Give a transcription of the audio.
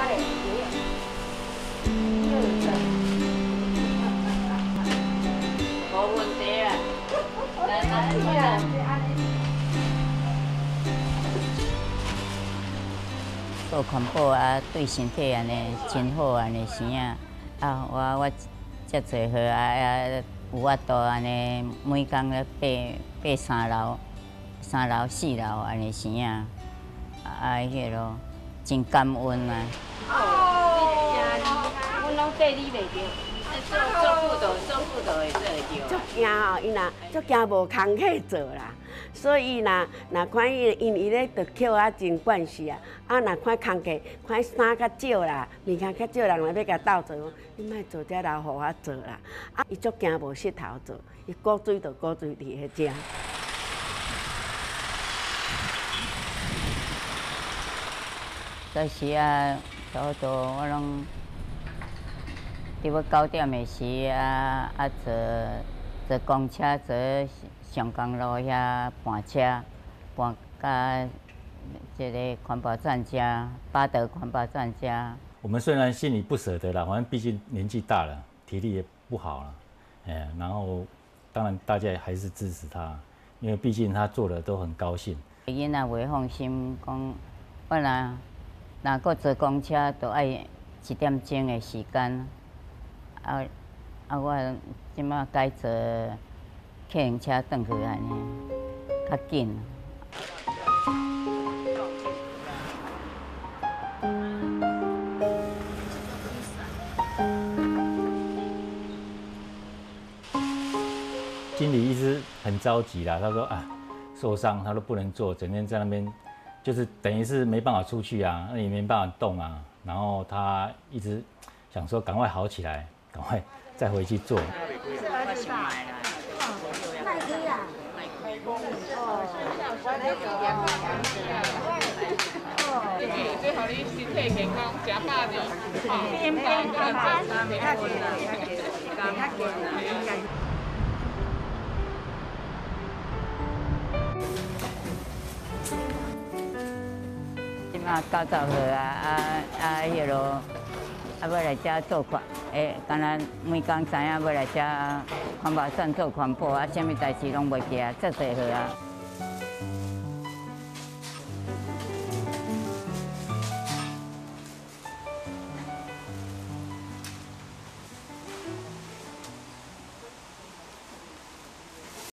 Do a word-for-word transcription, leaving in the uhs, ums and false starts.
无问题啊，来来来。做环保啊，对身体安尼真好安尼生啊！啊，我我遮侪好啊啊，有法度安尼每工咧爬爬三楼、三楼、四楼安尼生啊！啊，迄落真感恩啊！哦，阮拢缀你袂着，做做辅导、做辅导会做会着。 足惊吼，伊若足惊无工课做啦。 所以若若看伊因伊咧着捡啊真惯势啊，啊若看工课看衫较少啦，物件较少人来要甲斗做，你莫做遮留互我做啦。啊，伊足惊无膝头做，伊古水着古水伫遐遮。 早时啊，差不多我拢伫要九点的时啊啊坐坐公车坐。 上公路遐搬车，搬到这个环保站家，八德环保站家。 我们虽然心里不舍得啦，反正毕竟年纪大了，体力也不好了，哎，然后当然大家还是支持他，因为毕竟他做的都很高兴。 囡仔袂放心，讲我若若搁坐公车，就爱一点钟的时间，啊啊，我即马改坐。 客运车转去安尼，较紧。 经理一直很着急啦，他说啊，受伤他都不能做，整天在那边，就是等于是没办法出去啊，那也没办法动啊。然后他一直想说赶快好起来，赶快再回去做。 最好你身体健康，食饱就哦，健康健康，袂较健啦，袂较健啦。 即马九十岁啊啊啊！迄落啊，要来遮做环，诶，敢若每工知影要来遮环保站做环保啊，啥物代志拢袂记啊，足侪岁啊。